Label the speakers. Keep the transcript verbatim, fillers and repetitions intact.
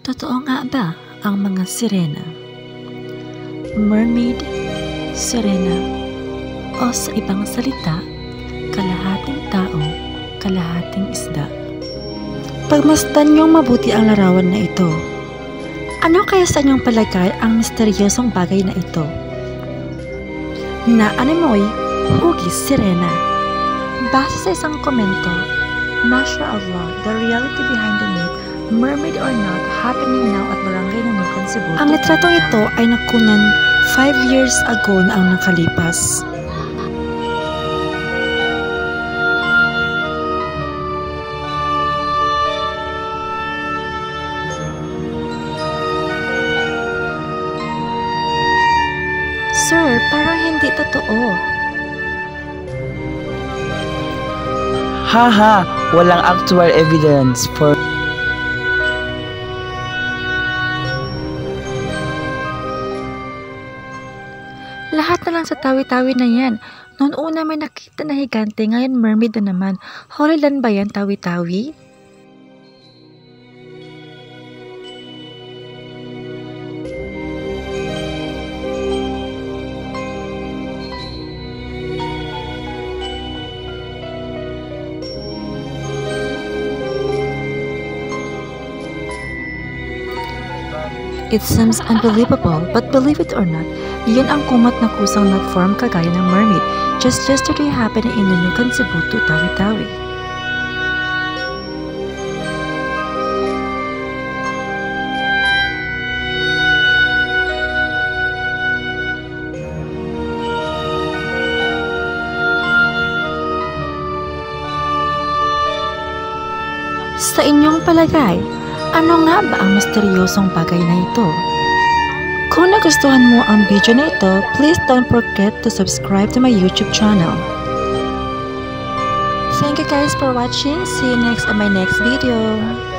Speaker 1: Totoo nga ba ang mga sirena? Mermaid, sirena, o sa ibang salita, kalahating tao, kalahating isda. Pagmasdan niyong mabuti ang larawan na ito. Ano kaya sa inyong palagay ang misteryosong bagay na ito? Na ano mo'y hugis sirena. Base sa isang komento, Nasha Allah, the reality behind the myth, mermaid or not, happening now at Barangay Nanukan, Cebu. Ang litratong ito ay nakunan five years ago na ang nakalipas. Sir, parang hindi totoo.
Speaker 2: Haha, walang actual evidence for
Speaker 1: Lahat na lang sa tawi-tawi na yan. Noon una may nakita na higante, ngayon mermaid na naman. Holy Land ba yan, tawi-tawi? It seems unbelievable, but believe it or not, iyan ang kumot na kusang nag-form kagaya ng mermaid. Just yesterday happened in Nanukan, Cebu to Tawi-Tawi. Sa inyong palagay, ano nga ba ang misteryosong bagay na ito? Kung nagustuhan mo ang video na ito, please don't forget to subscribe to my YouTube channel. Thank you guys for watching. See you next on my next video.